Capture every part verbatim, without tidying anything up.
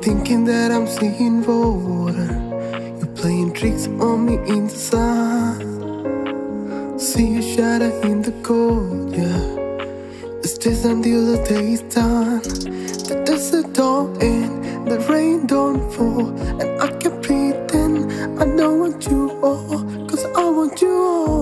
thinking that I'm seeing water. You're playing tricks on me in the sun. See you shadow in the cold, yeah. It stays until the day is done. The desert don't end, the rain don't fall, and I can pretend I don't want you all, cause I want you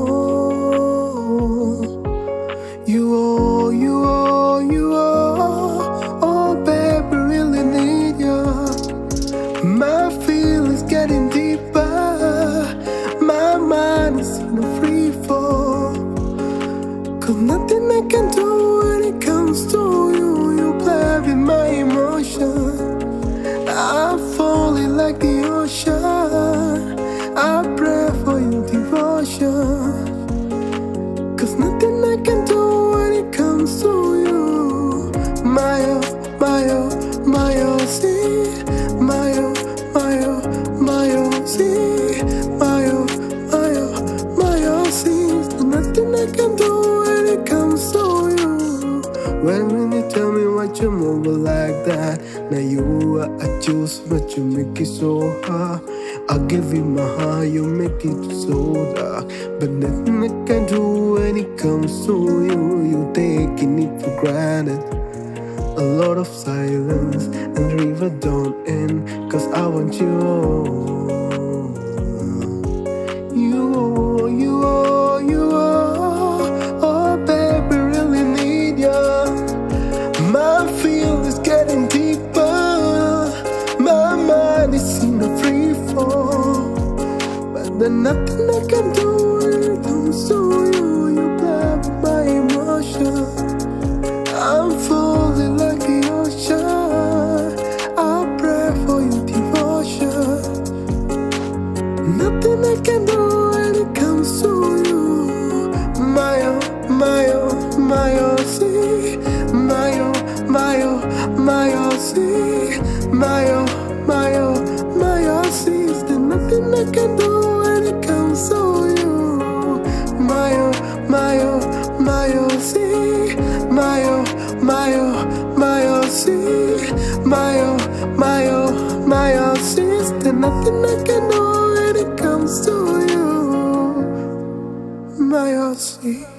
all. You all, you all, you all. Oh baby, really need you. My feelings getting deeper. My mind is in a free fall, cause nothing I can do when it comes to you. You play with my emotion. I'm falling like the ocean. I pray for your devotion, cause nothing I can do when it comes to you. My oh, my oh, my oh, see. My oh, my oh, my oh, see. My oh, my oh, my oh, see. There's nothing I can do when it comes to you. When when you tell me what you move like that, now you are I choose, but you make it so hard. I give you my heart, you make it so dark. But nothing I can do when it comes to you. You taking it for granted. A lot of silence and the river don't end, cause I want you all. You all, you all, you all. Oh baby, really need you. My feel is getting deeper. My mind is in a free fall, but there's nothing I can do when it comes to you. You play with my emotion. I'm falling like the ocean. I pray for your devotion. Nothing I can do when it comes to you. My oh, my oh, my oh, see. My oh, my oh, my oh, see. My oh, my oh, my oh, see. There's nothing I can do when it comes to you. My oh, my oh, my oh, see. My oh, my oh, my oh, see. My oh, my oh, my oh, see. There's nothing I can do when it comes to you. My oh, see.